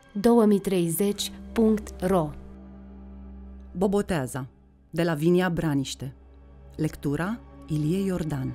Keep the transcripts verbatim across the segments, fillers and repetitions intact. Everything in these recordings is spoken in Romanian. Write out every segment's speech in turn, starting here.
două mii treizeci punct ro. Boboteaza, de la Vinia Braniște. Lectura Ilie Iordan.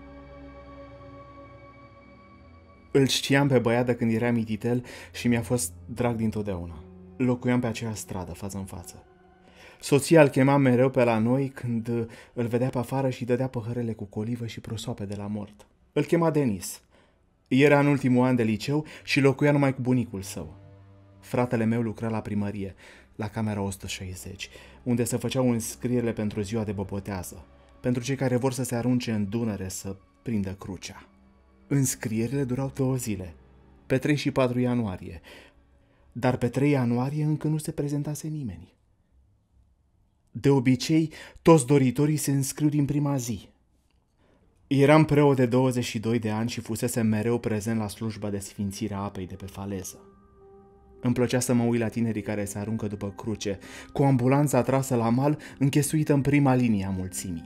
Îl știam pe băiat de când era mititel și mi-a fost drag dintotdeauna. Locuiam pe aceeași stradă, față în față. Soția îl chema mereu pe la noi când îl vedea pe afară și dădea păhărele cu colivă și prosoape de la mort. Îl chema Denis. Era în ultimul an de liceu și locuia numai cu bunicul său. Fratele meu lucra la primărie, la camera o sută șaizeci, unde se făceau înscrierile pentru ziua de bobotează, pentru cei care vor să se arunce în Dunăre să prindă crucea. Înscrierile durau două zile, pe trei și patru ianuarie, dar pe trei ianuarie încă nu se prezentase nimeni. De obicei, toți doritorii se înscriu din prima zi. Eram preot de douăzeci și doi de ani și fusesem mereu prezent la slujba de sfințire a apei de pe faleză. Îmi plăcea să mă uit la tinerii care se aruncă după cruce, cu ambulanța trasă la mal, închesuită în prima linie a mulțimii.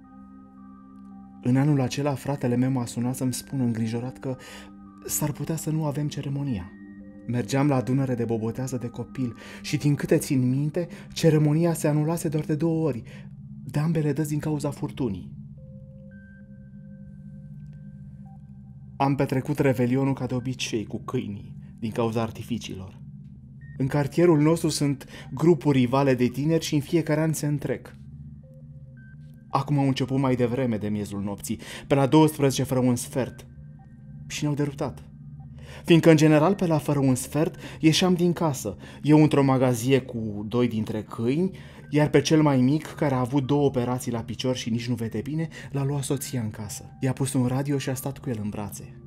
În anul acela, fratele meu m-a sunat să-mi spună îngrijorat că s-ar putea să nu avem ceremonia. Mergeam la Dunăre de bobotează de copil și, din câte țin minte, ceremonia se anulase doar de două ori, de ambele dăți din cauza furtunii. Am petrecut revelionul ca de obicei cu câinii, din cauza artificiilor. În cartierul nostru sunt grupuri rivale de tineri și în fiecare an se întrec. Acum au început mai devreme de miezul nopții, pe la douăsprezece fără un sfert, și ne-au derutat. Fiindcă, în general, pe la fără un sfert, ieșeam din casă, eu într-o magazie cu doi dintre câini, iar pe cel mai mic, care a avut două operații la picior și nici nu vede bine, l-a luat soția în casă. I-a pus un radio și a stat cu el în brațe.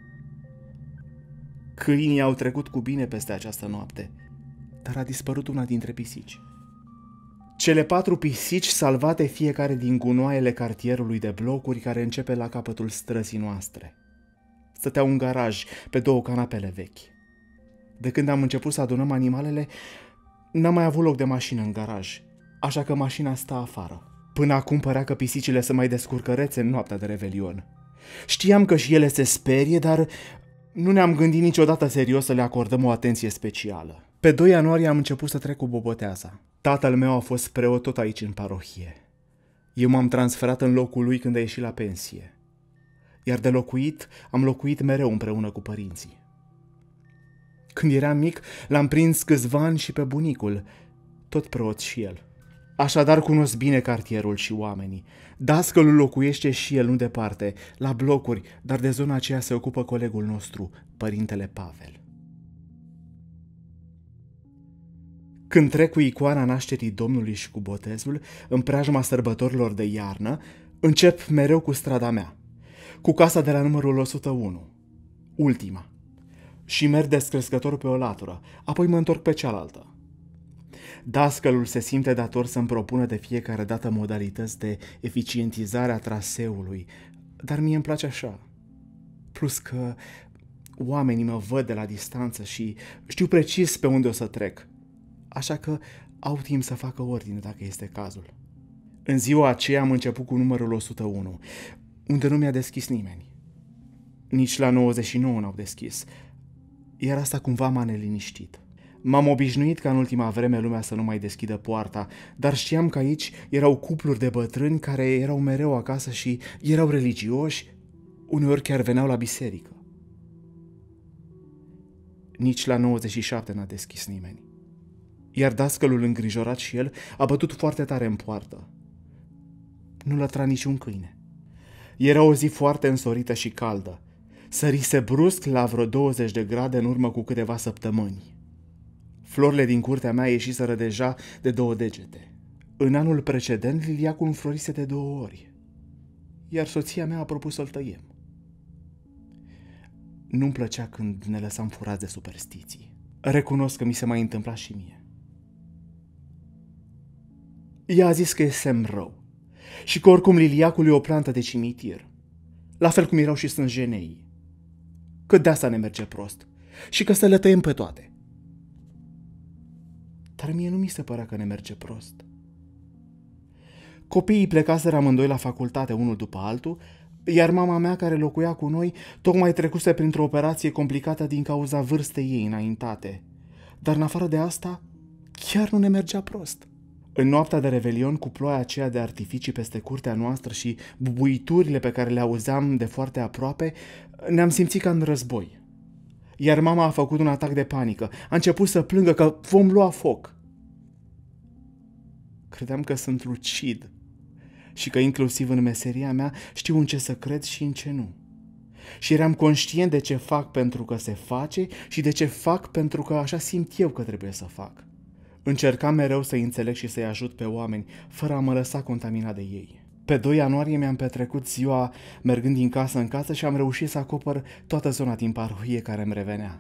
Câinii au trecut cu bine peste această noapte, dar a dispărut una dintre pisici. Cele patru pisici salvate fiecare din gunoaiele cartierului de blocuri care începe la capătul străzii noastre. Stăteau în garaj, pe două canapele vechi. De când am început să adunăm animalele, n-am mai avut loc de mașină în garaj, așa că mașina sta afară. Până acum părea că pisicile se mai descurcărețe în noaptea de revelion. Știam că și ele se sperie, dar nu ne-am gândit niciodată serios să le acordăm o atenție specială. Pe doi ianuarie am început să trec cu boboteaza. Tatăl meu a fost preot tot aici în parohie. Eu m-am transferat în locul lui când a ieșit la pensie. Iar de locuit, am locuit mereu împreună cu părinții. Când eram mic, l-am prins câțiva ani și pe bunicul, tot preot și el. Așadar cunosc bine cartierul și oamenii. Dascălul locuiește și el nu departe, la blocuri, dar de zona aceea se ocupă colegul nostru, părintele Pavel. Când trec cu icoana nașterii Domnului și cu botezul, în preajma sărbătorilor de iarnă, încep mereu cu strada mea, cu casa de la numărul o sută unu, ultima, și merg descrescător pe o latură, apoi mă întorc pe cealaltă. Dascălul se simte dator să-mi propună de fiecare dată modalități de eficientizare a traseului, dar mie îmi place așa. Plus că oamenii mă văd de la distanță și știu precis pe unde o să trec, așa că au timp să facă ordine dacă este cazul. În ziua aceea am început cu numărul o sută unu, unde nu mi-a deschis nimeni. Nici la nouăzeci și nouă n-au deschis, iar asta cumva m-a neliniștit. M-am obișnuit ca în ultima vreme lumea să nu mai deschidă poarta, dar știam că aici erau cupluri de bătrâni care erau mereu acasă și erau religioși, uneori chiar veneau la biserică. Nici la nouăzeci și șapte n-a deschis nimeni. Iar dascălul, îngrijorat și el, a bătut foarte tare în poartă. Nu lătra niciun câine. Era o zi foarte însorită și caldă. Sărise brusc la vreo douăzeci de grade în urmă cu câteva săptămâni. Florile din curtea mea ieșiseră deja de două degete. În anul precedent, liliacul înflorise de două ori, iar soția mea a propus să-l tăiem. Nu-mi plăcea când ne lăsam furați de superstiții. Recunosc că mi se mai întâmpla și mie. Ea a zis că e semn rău și că oricum liliacul e o plantă de cimitir, la fel cum erau și sânjenei, că de asta ne merge prost și că să le tăiem pe toate. Dar mie nu mi se părea că ne merge prost. Copiii plecaseră amândoi la facultate, unul după altul, iar mama mea, care locuia cu noi, tocmai trecuse printr-o operație complicată din cauza vârstei ei înaintate. Dar în afară de asta, chiar nu ne mergea prost. În noaptea de Revelion, cu ploaia aceea de artificii peste curtea noastră și bubuiturile pe care le auzeam de foarte aproape, ne-am simțit ca în război. Iar mama a făcut un atac de panică. A început să plângă că vom lua foc. Credeam că sunt lucid și că inclusiv în meseria mea știu în ce să cred și în ce nu. Și eram conștient de ce fac pentru că se face și de ce fac pentru că așa simt eu că trebuie să fac. Încercam mereu să înțeleg și să-i ajut pe oameni, fără a mă lăsa contaminat de ei. Pe doi ianuarie mi-am petrecut ziua mergând din casă în casă și am reușit să acopăr toată zona din parohie care îmi revenea.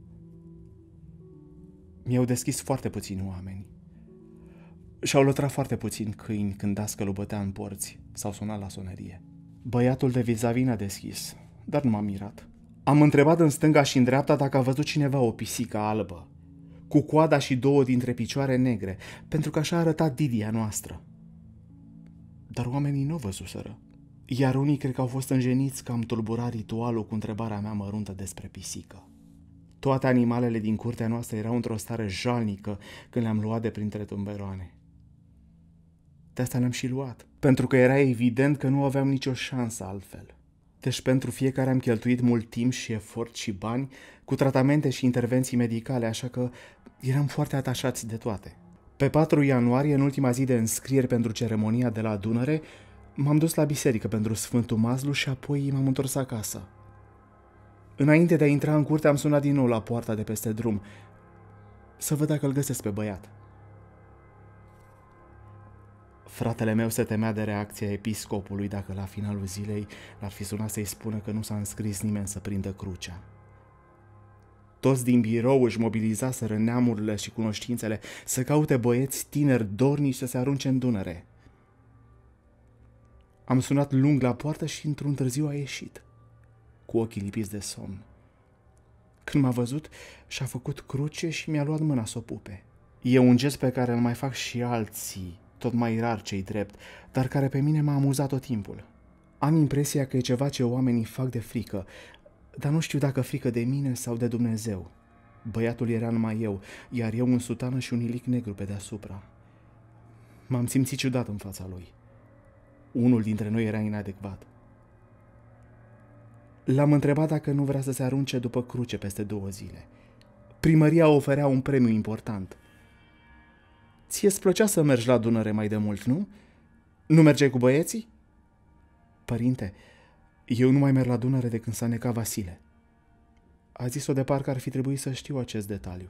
Mi-au deschis foarte puțini oameni. Și-au lătrat foarte puțini câini când dascălul bătea în porți sau suna la sonerie. Băiatul de vis-a-vis n-a deschis, dar nu m-am mirat. Am întrebat în stânga și în dreapta dacă a văzut cineva o pisică albă, cu coada și două dintre picioare negre, pentru că așa arăta Didia noastră. Dar oamenii nu o văzuseră, iar unii cred că au fost înjeniți că am tulburat ritualul cu întrebarea mea măruntă despre pisică. Toate animalele din curtea noastră erau într-o stare jalnică când le-am luat de printre tumberoane. De asta le-am și luat, pentru că era evident că nu aveam nicio șansă altfel. Deci pentru fiecare am cheltuit mult timp și efort și bani cu tratamente și intervenții medicale, așa că eram foarte atașați de toate. Pe patru ianuarie, în ultima zi de înscrieri pentru ceremonia de la adunare, m-am dus la biserică pentru Sfântul Mazlu și apoi m-am întors acasă. Înainte de a intra în curte, am sunat din nou la poarta de peste drum, să văd dacă îl găsesc pe băiat. Fratele meu se temea de reacția episcopului dacă la finalul zilei l-ar fi sunat să-i spună că nu s-a înscris nimeni să prindă crucea. Toți din birou își mobilizaseră neamurile și cunoștințele să caute băieți tineri dornici să se arunce în Dunăre. Am sunat lung la poartă și într-un târziu a ieșit, cu ochii lipiți de somn. Când m-a văzut, și-a făcut cruce și mi-a luat mâna să o pupe. E un gest pe care îl mai fac și alții, tot mai rar cei drept, dar care pe mine m-a amuzat tot timpul. Am impresia că e ceva ce oamenii fac de frică, dar nu știu dacă frică de mine sau de Dumnezeu. Băiatul era numai eu, iar eu în sutană și un ilic negru pe deasupra. M-am simțit ciudat în fața lui. Unul dintre noi era inadecvat. L-am întrebat dacă nu vrea să se arunce după cruce peste două zile. Primăria oferea un premiu important. Ție-ți plăcea să mergi la Dunăre mai de mult, nu? Nu mergeai cu băieții? Părinte, eu nu mai merg la Dunăre de când s-a necat Vasile. A zis-o de parcă ar fi trebuit să știu acest detaliu.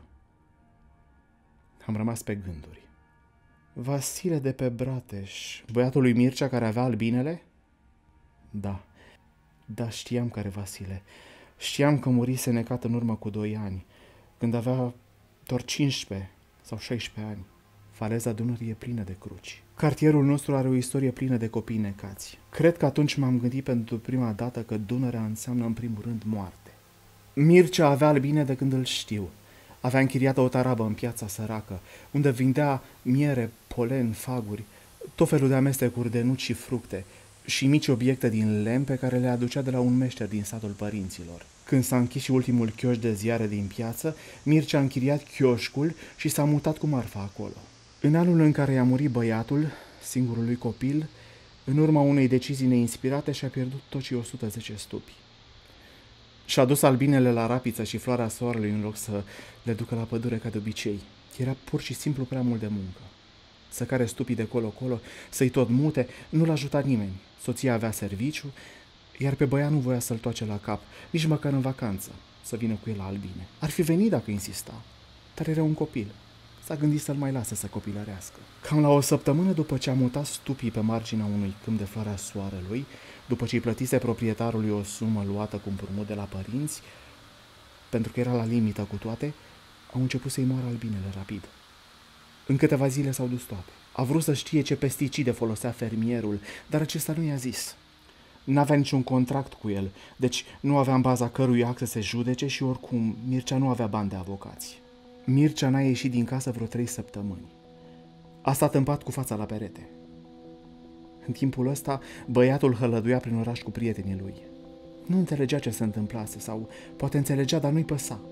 Am rămas pe gânduri. Vasile de pe Brateș, băiatul lui Mircea care avea albinele? Da, da, știam care Vasile. Știam că murise necat în urmă cu doi ani, când avea doar cincisprezece sau șaisprezece ani. Faleza Dunării e plină de cruci. Cartierul nostru are o istorie plină de copii necați. Cred că atunci m-am gândit pentru prima dată că Dunărea înseamnă în primul rând moarte. Mircea avea albine de când îl știu. Avea închiriată o tarabă în piața săracă, unde vindea miere, polen, faguri, tot felul de amestecuri de nuci și fructe și mici obiecte din lemn pe care le aducea de la un meșter din satul părinților. Când s-a închis și ultimul chioșc de ziare din piață, Mircea a închiriat chioșcul și s-a mutat cu marfa acolo. În anul în care i-a murit băiatul, singurul lui copil, în urma unei decizii neinspirate și-a pierdut tot cei o sută zece stupi. Și-a dus albinele la Rapiță și Floarea Soarelui în loc să le ducă la pădure ca de obicei. Era pur și simplu prea mult de muncă. Să care stupii de colo-colo, să-i tot mute, nu l-a ajutat nimeni. Soția avea serviciu, iar pe băiat nu voia să-l toace la cap, nici măcar în vacanță, să vină cu el la albine. Ar fi venit dacă insista, dar era un copil. S-a gândit să-l mai lasă să copilărească. Cam la o săptămână după ce a mutat stupii pe marginea unui câmp de Floarea Soarelui, după ce îi plătise proprietarului o sumă luată cu împrumut de la părinți, pentru că era la limită cu toate, au început să-i moară albinele rapid. În câteva zile s-au dus toate. A vrut să știe ce pesticide folosea fermierul, dar acesta nu i-a zis. N-avea niciun contract cu el, deci nu avea în baza cărui act să se judece și oricum Mircea nu avea bani de avocați. Mircea n-a ieșit din casă vreo trei săptămâni. A stat în pat cu fața la perete. În timpul ăsta, băiatul hălăduia prin oraș cu prietenii lui. Nu înțelegea ce se întâmplase sau poate înțelegea, dar nu-i păsa.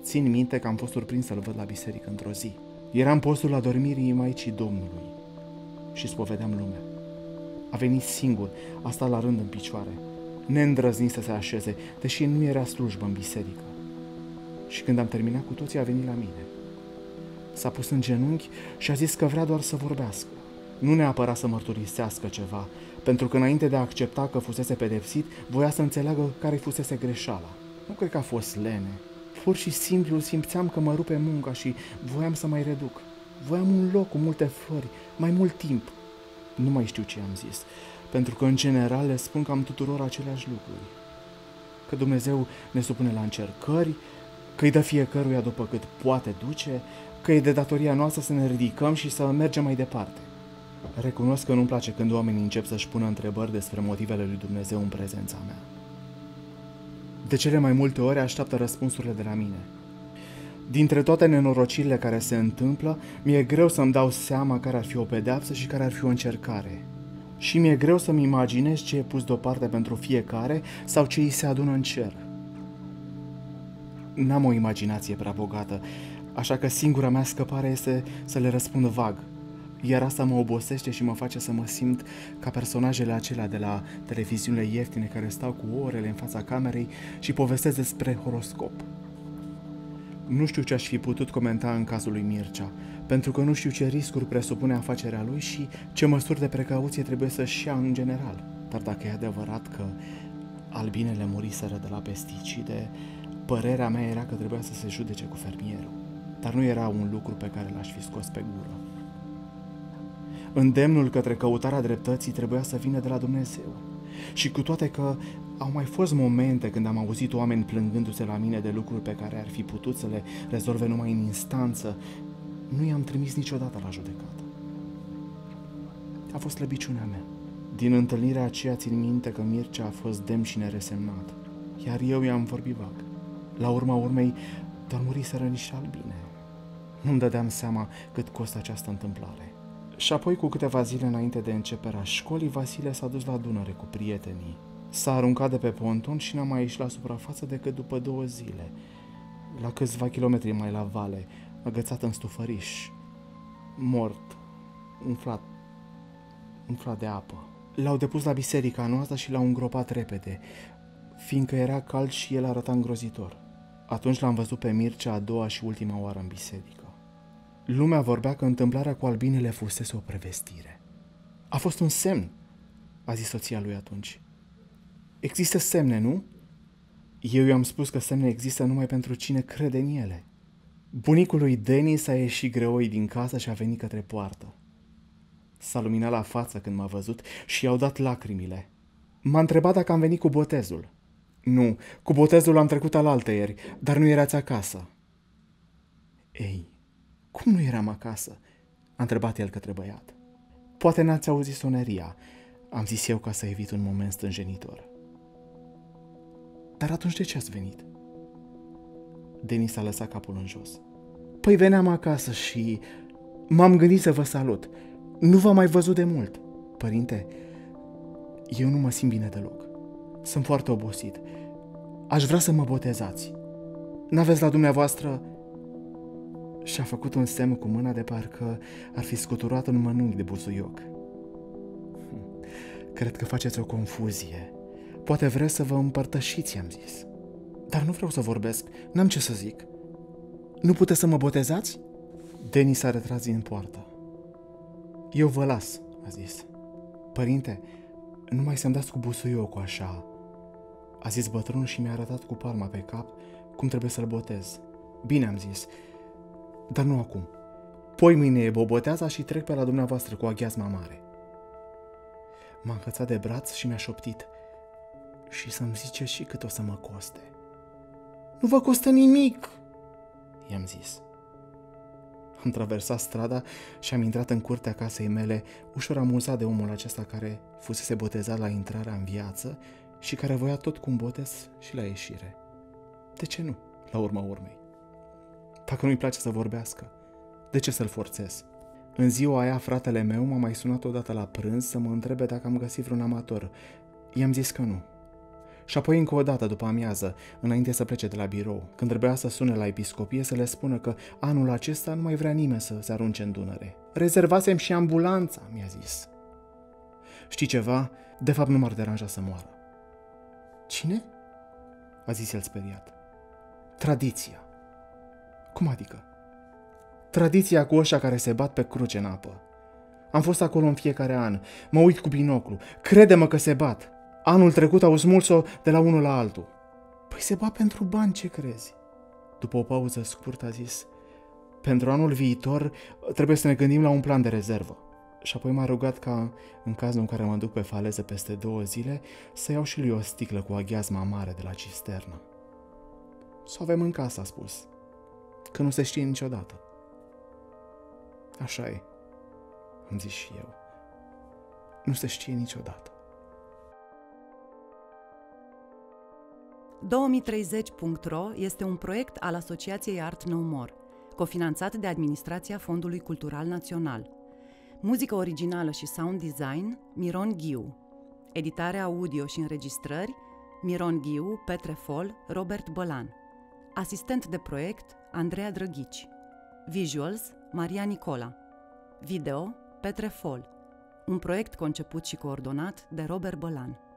Țin minte că am fost surprins să-l văd la biserică într-o zi. Era în postul adormirii Maicii Domnului și spovedeam lumea. A venit singur, a stat la rând în picioare, neîndrăznit să se așeze, deși nu era slujbă în biserică. Și când am terminat cu toții, a venit la mine. S-a pus în genunchi și a zis că vrea doar să vorbească. Nu neapărat să mărturisească ceva, pentru că înainte de a accepta că fusese pedepsit, voia să înțeleagă care fusese greșeala. Nu cred că a fost lene. Pur și simplu simțeam că mă rupe munca și voiam să mai reduc. Voiam un loc cu multe flori, mai mult timp. Nu mai știu ce am zis, pentru că în general le spun cam tuturor aceleași lucruri. Că Dumnezeu ne supune la încercări, că îi dă fiecăruia după cât poate duce, că e de datoria noastră să ne ridicăm și să mergem mai departe. Recunosc că nu-mi place când oamenii încep să-și pună întrebări despre motivele lui Dumnezeu în prezența mea. De cele mai multe ori așteaptă răspunsurile de la mine. Dintre toate nenorocirile care se întâmplă, mi-e greu să-mi dau seama care ar fi o pedeapsă și care ar fi o încercare. Și mi-e greu să-mi imaginez ce e pus deoparte pentru fiecare sau ce îi se adună în cer. N-am o imaginație prea bogată, așa că singura mea scăpare este să le răspund vag. Iar asta mă obosește și mă face să mă simt ca personajele acelea de la televiziunile ieftine care stau cu orele în fața camerei și povestesc despre horoscop. Nu știu ce aș fi putut comenta în cazul lui Mircea, pentru că nu știu ce riscuri presupune afacerea lui și ce măsuri de precauție trebuie să-și ia în general. Dar dacă e adevărat că albinele muriseră de la pesticide, părerea mea era că trebuia să se judece cu fermierul. Dar nu era un lucru pe care l-aș fi scos pe gură. Îndemnul către căutarea dreptății trebuia să vină de la Dumnezeu. Și cu toate că au mai fost momente când am auzit oameni plângându-se la mine de lucruri pe care ar fi putut să le rezolve numai în instanță, nu i-am trimis niciodată la judecată. A fost slăbiciunea mea. Din întâlnirea aceea țin minte că Mircea a fost demn și neresemnat, iar eu i-am vorbit vag. La urma urmei, doar muriseră niște albine. Nu-mi dădeam seama cât costă această întâmplare. Și apoi, cu câteva zile înainte de începerea școlii, Vasile s-a dus la Dunăre cu prietenii. S-a aruncat de pe ponton și n-a mai ieșit la suprafață decât după două zile, la câțiva kilometri mai la vale, agățat în stufăriș, mort, umflat, umflat de apă. L-au depus la biserica noastră și l-au îngropat repede, fiindcă era cald și el arăta îngrozitor. Atunci l-am văzut pe Mircea a doua și ultima oară în biserică. Lumea vorbea că întâmplarea cu albinele fusese o prevestire. A fost un semn, a zis soția lui atunci. Există semne, nu? Eu i-am spus că semne există numai pentru cine crede în ele. Bunicul lui Denis a ieșit greoi din casă și a venit către poartă. S-a luminat la față când m-a văzut și i-au dat lacrimile. M-a întrebat dacă am venit cu botezul. Nu, cu botezul am trecut alaltăieri, dar nu erați acasă. Ei, cum nu eram acasă? A întrebat el către băiat. Poate n-ați auzit soneria, am zis eu ca să evit un moment stânjenitor. Dar atunci de ce ați venit? Denis a lăsat capul în jos. Păi veneam acasă și m-am gândit să vă salut. Nu v-am mai văzut de mult. Părinte, eu nu mă simt bine deloc. Sunt foarte obosit. Aș vrea să mă botezați. N-aveți la dumneavoastră... Și-a făcut un semn cu mâna de parcă ar fi scuturat un mănunchi de buzuioc. Cred că faceți o confuzie. Poate vreți să vă împărtășiți, i-am zis. Dar nu vreau să vorbesc, n-am ce să zic. Nu puteți să mă botezați? Denis s-a retras din poartă. Eu vă las, a zis. Părinte, numai să-mi dați cu busuiocul așa, a zis bătrânul și mi-a arătat cu palma pe cap cum trebuie să-l botez. Bine, am zis, dar nu acum. Poi mâine e boboteaza și trec pe la dumneavoastră cu aghiazma mare. M-a încățat de braț și mi-a șoptit. Și să-mi zice și cât o să mă coste. Nu vă costă nimic, i-am zis. Am traversat strada și am intrat în curtea casei mele, ușor amuzat de omul acesta care fusese botezat la intrarea în viață și care voia tot cu un botez și la ieșire. De ce nu, la urma urmei? Dacă nu-i place să vorbească, de ce să-l forțez? În ziua aia, fratele meu m-a mai sunat odată la prânz să mă întrebe dacă am găsit vreun amator. I-am zis că nu. Și apoi încă o dată după amiază, înainte să plece de la birou, când trebuia să sune la episcopie să le spună că anul acesta nu mai vrea nimeni să se arunce în Dunăre. Rezervasem și ambulanța, mi-a zis. Știi ceva? De fapt nu m-ar deranja să moară. Cine? A zis el speriat. Tradiția. Cum adică? Tradiția cu ăștia care se bat pe cruce în apă. Am fost acolo în fiecare an. Mă uit cu binoclu. Crede-mă că se bat. Anul trecut au smuls-o de la unul la altul. Păi se bat pentru bani, ce crezi? După o pauză scurtă a zis: pentru anul viitor trebuie să ne gândim la un plan de rezervă. Și apoi m-a rugat ca, în cazul în care mă duc pe faleză peste două zile, să iau și lui o sticlă cu aghiazma mare de la cisternă. Să o avem în casă, a spus, că nu se știe niciodată. Așa e, am zis și eu. Nu se știe niciodată. două mii treizeci punct ro este un proiect al Asociației Art No More, cofinanțat de Administrația Fondului Cultural Național. Muzică originală și sound design, Miron Ghiu. Editare audio și înregistrări, Miron Ghiu, Petre Fol, Robert Bălan. Asistent de proiect, Andreea Drăghici. Visuals, Maria Nicola. Video, Petre Fol. Un proiect conceput și coordonat de Robert Bălan.